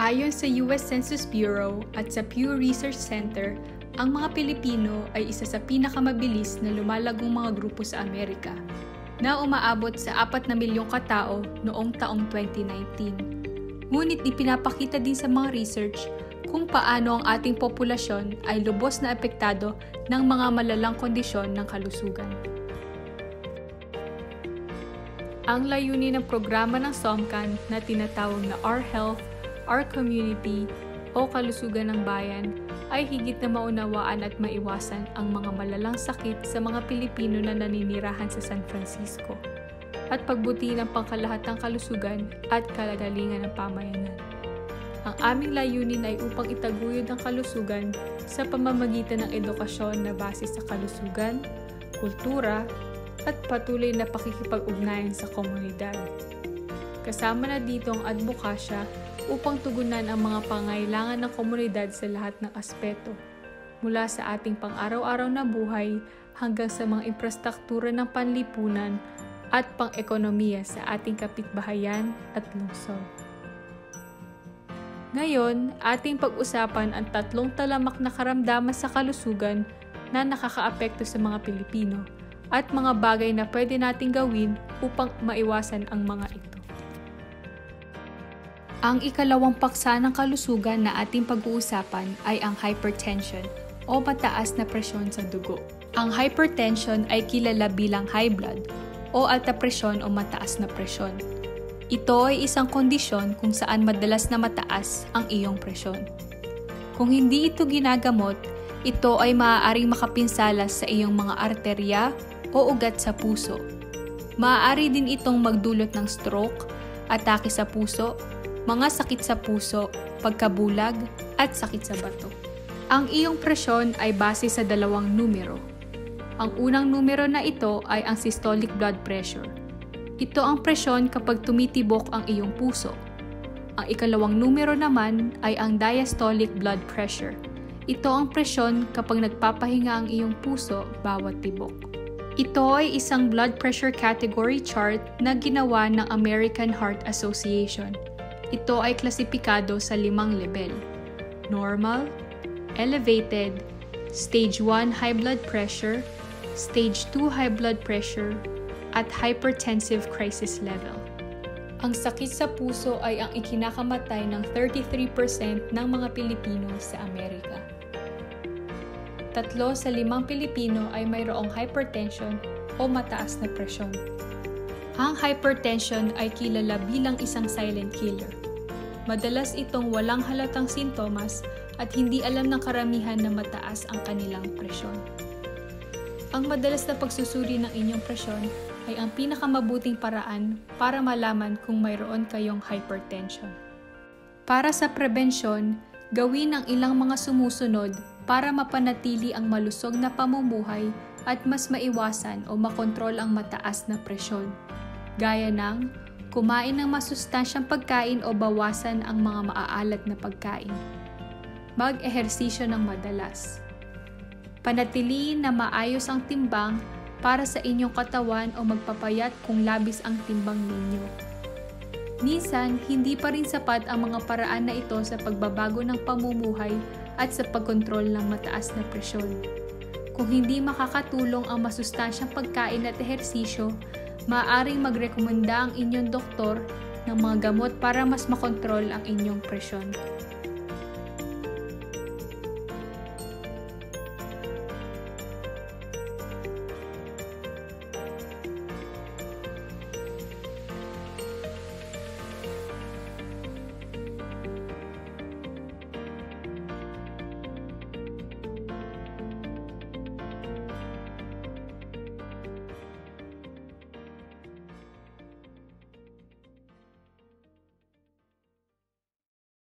Ayon sa US Census Bureau at sa Pew Research Center, ang mga Pilipino ay isa sa pinakamabilis na lumalagong mga grupo sa Amerika, na umaabot sa 4 na milyong katao noong taong 2019. Ngunit ipinapakita din sa mga research kung paano ang ating populasyon ay lubos na apektado ng mga malalang kondisyon ng kalusugan. Ang layunin ng programa ng SOMCAN na tinatawag na Our Health, Our Community o Kalusugan ng Bayan ay higit na maunawaan at maiwasan ang mga malalang sakit sa mga Pilipino na naninirahan sa San Francisco at pagbutihin ang pangkalahatang kalusugan at kalagalingan ng pamayanan. Ang aming layunin ay upang itaguyod ang kalusugan sa pamamagitan ng edukasyon na base sa kalusugan, kultura, at patuloy na pakikipag-ugnayan sa komunidad. Kasama na dito ang advokasya upang tugunan ang mga pangailangan ng komunidad sa lahat ng aspeto, mula sa ating pang-araw-araw na buhay hanggang sa mga infrastruktura ng panlipunan at pang-ekonomiya sa ating kapitbahayan at lungsod. Ngayon, ating pag-usapan ang 3 talamak na karamdaman sa kalusugan na nakakaapekto sa mga Pilipino at mga bagay na pwede nating gawin upang maiwasan ang mga ito. Ang ikalawang paksa ng kalusugan na ating pag-uusapan ay ang hypertension o mataas na presyon sa dugo. Ang hypertension ay kilala bilang high blood o alta presyon o mataas na presyon. Ito ay isang kondisyon kung saan madalas na mataas ang iyong presyon. Kung hindi ito ginagamot, ito ay maaaring makapinsala sa iyong mga arterya o ugat sa puso. Maaari din itong magdulot ng stroke, atake sa puso, mga sakit sa puso, pagkabulag, at sakit sa bato. Ang iyong presyon ay base sa 2 numero. Ang unang numero na ito ay ang systolic blood pressure. Ito ang presyon kapag tumitibok ang iyong puso. Ang ikalawang numero naman ay ang diastolic blood pressure. Ito ang presyon kapag nagpapahinga ang iyong puso bawat tibok. Ito ay isang blood pressure category chart na ginawa ng American Heart Association. Ito ay klasipikado sa 5 level: normal, elevated, stage 1 high blood pressure, stage 2 high blood pressure, at hypertensive crisis level. Ang sakit sa puso ay ang ikinakamatay ng 33% ng mga Pilipino sa Amerika. 3 sa 5 Pilipino ay mayroong hypertension o mataas na presyon. Ang hypertension ay kilala bilang isang silent killer. Madalas itong walang halatang sintomas at hindi alam ng karamihan na mataas ang kanilang presyon. Ang madalas na pagsusuri ng inyong presyon ay ang pinakamabuting paraan para malaman kung mayroon kayong hypertension. Para sa prebensyon, gawin ang ilang mga sumusunod para mapanatili ang malusog na pamumuhay at mas maiwasan o makontrol ang mataas na presyon, gaya ng kumain ng masustansyang pagkain o bawasan ang mga maaalat na pagkain. Mag-ehersisyo ng madalas. Panatiliin na maayos ang timbang para sa inyong katawan o magpapayat kung labis ang timbang ninyo. Minsan, hindi pa rin sapat ang mga paraan na ito sa pagbabago ng pamumuhay at sa pagkontrol ng mataas na presyon. Kung hindi makakatulong ang masustansyang pagkain at ehersisyo, maaaring magrekomenda ang inyong doktor ng mga gamot para mas makontrol ang inyong presyon.